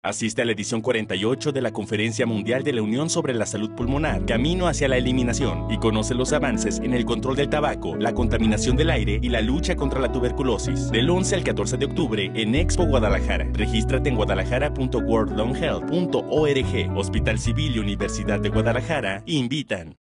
Asiste a la edición 48 de la Conferencia Mundial de la Unión sobre la Salud Pulmonar, Camino hacia la Eliminación, y conoce los avances en el control del tabaco, la contaminación del aire y la lucha contra la tuberculosis. Del 11 al 14 de octubre en Expo Guadalajara. Regístrate en guadalajara.worldlunghealth.org. Hospital Civil y Universidad de Guadalajara invitan.